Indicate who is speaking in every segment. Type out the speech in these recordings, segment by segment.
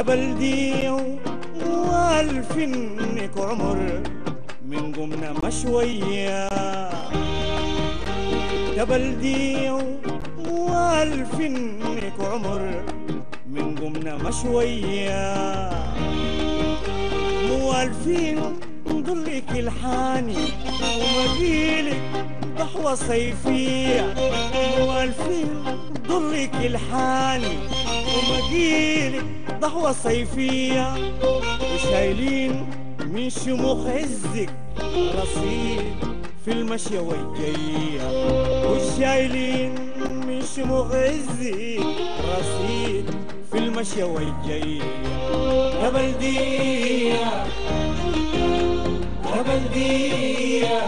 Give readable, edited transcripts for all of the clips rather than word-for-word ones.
Speaker 1: يا بلدي والفنك عمر من قمنا مشوية، يا بلدي والفنك عمر من قمنا مشوية، موالفين ضلك الحاني ومجيلك ضحوة صيفية، موالفين ضلك الحاني ومجيلك ضحوة صيفية، وشايلين من شموخ عزك رصيد في المشية والجية، وشايلين من شموخ عزك رصيد في المشية والجية. يا بلدية يا بلدية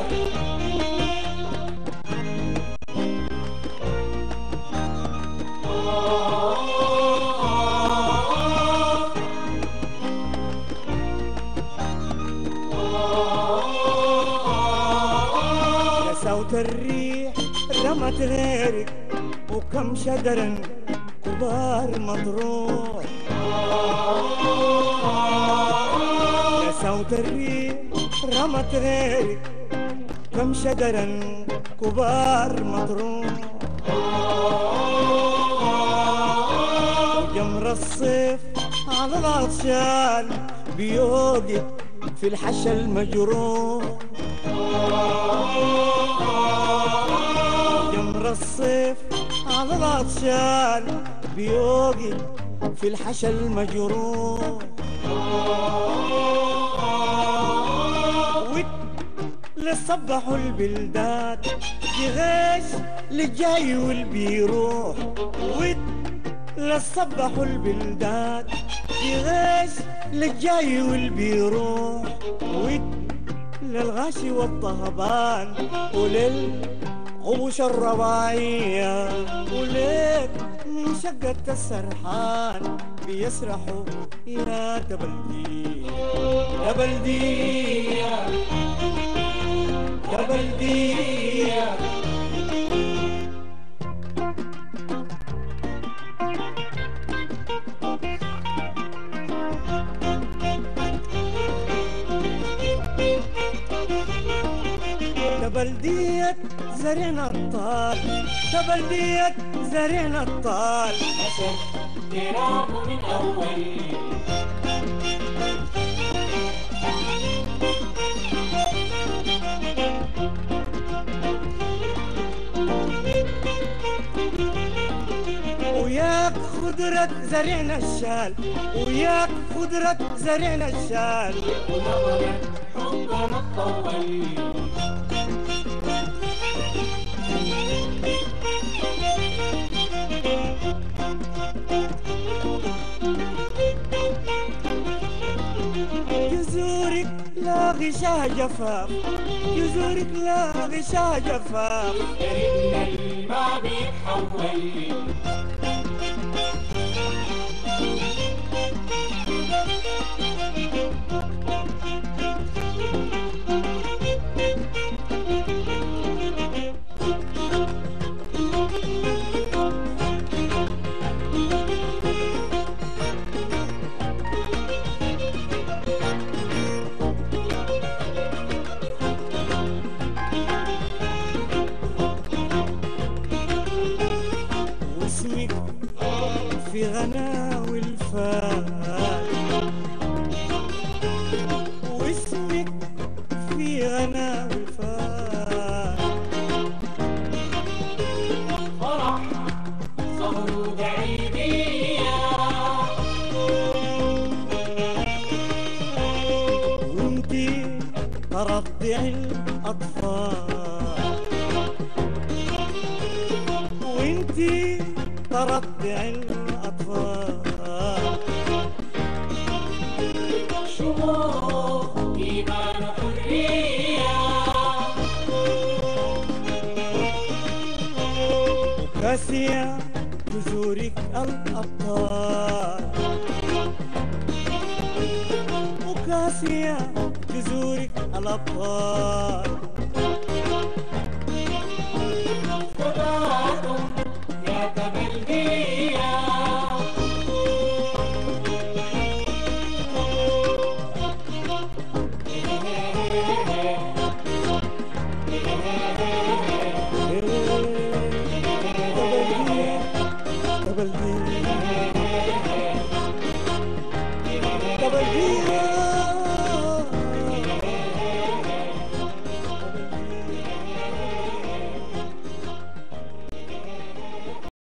Speaker 1: يا صوت الريح رمت غيرك وكم شجرا كبار مطروح، يا صوت الريح رمت غيرك كم شجرا كبار مطروح، جمر الصيف على العطشان بيوقف في الحشا المجروح، جمر الصيف على العطشان بيوقف في الحشا المجروح، لصبحوا البلدات يغش للجاي والبيروح، لصبحوا البلدات يغش للجاي والبيروح، للغاشي والطهبان وللغبوش الرباعية، وليك من شقة السرحان بيسرحوا يا بلدية يا بلدية يا بلدية. يا بلدية زرعنا الطال، يا بلدية زرعنا الطال،
Speaker 2: أسد تراب من أول
Speaker 1: وياك خضرة زرعنا الشال، وياك خضرة زرعنا الشال،
Speaker 2: ونظرت حبنا الطول
Speaker 1: جذورك لا غشاها جفاف، جذورك لا غشاها جفاف،
Speaker 2: كرمنا الماء بيتحول
Speaker 1: في غناوي الفال، واسمك في غناوي الفال،
Speaker 2: فرح صهر عيدية
Speaker 1: وانتي ترضعي الأطفال، وانتي ترضعي الأطفال،
Speaker 2: شموخ إيمان حرية
Speaker 1: وكاسية جذورك الأبطال، وكاسية جذورك الأبطال،
Speaker 2: فداكم يا بلدية
Speaker 1: قبل